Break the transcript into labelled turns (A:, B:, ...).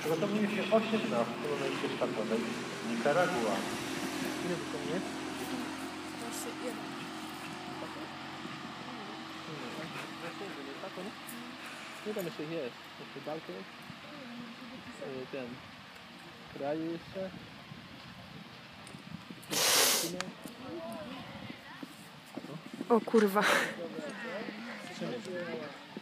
A: Przygotowuje się 18 w momencie startowej Nikaragua.
B: Ile to jest? Nie tam jeszcze jest. Jeszcze daleko jest. Ten. Kraju jeszcze.
C: O kurwa.
B: Czym jest?